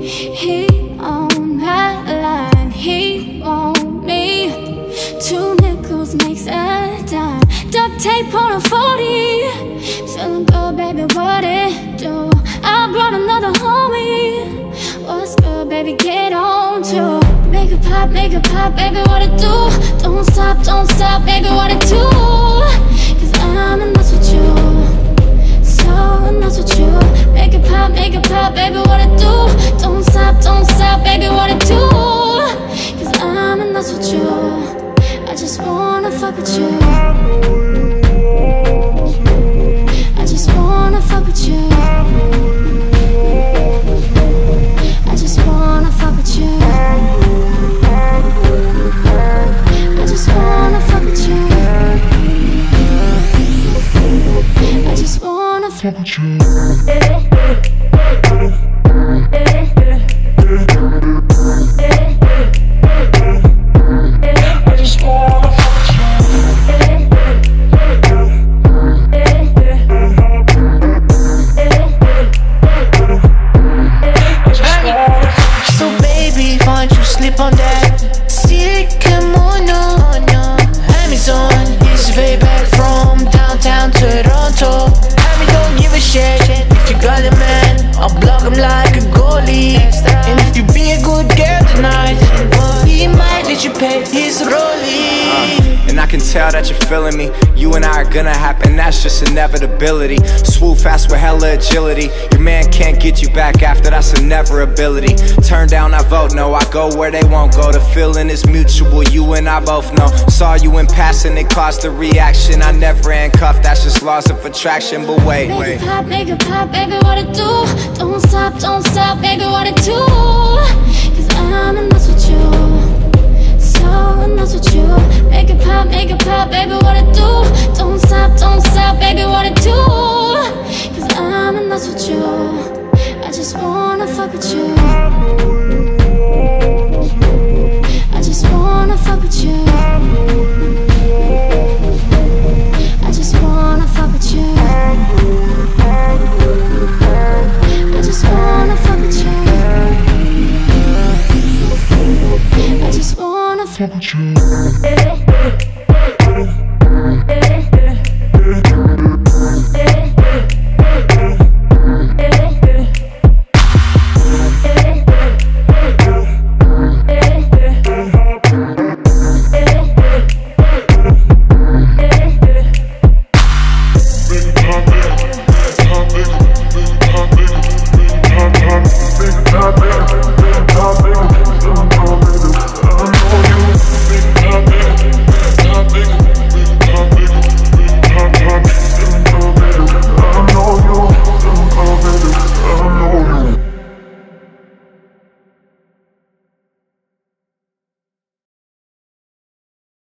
He on my line, he want me. 2 nickels makes a dime. Duct tape on a 40. Feeling good, baby, what it do? I brought another homie. What's good, baby, get on to. Make it pop, baby, what it do? Don't stop, baby, what it do? Cause I'm in love with you, so in love with you. Make it pop, baby, what it do? Don't stop, baby, what it do? Cause I'm in love with you, I just wanna fuck with you. I just wanna fuck with you. I just wanna fuck with you. I just wanna fuck with you. I just wanna fuck with you. On that silk kimono, Amazon is way back from downtown Toronto. I mean, don't give a shit if you got a man, I'll block him like a goalie. And if you be a good girl tonight, he might let you pay his rollie. And I can tell that you're feeling me. You and I are gonna happen, that's just inevitability. Swoop fast with hella agility. Your man can't get you back after, that's a never ability. Turn down, I vote no, I go where they won't go. The feeling is mutual, you and I both know. Saw you in passing, it caused a reaction. I never handcuffed, that's just laws of attraction. But wait, Make it pop, baby, what it do? Don't stop, baby, what it do? Cause I'm in love with you, so in love with you. Make it pop, baby, what it do? Don't stop,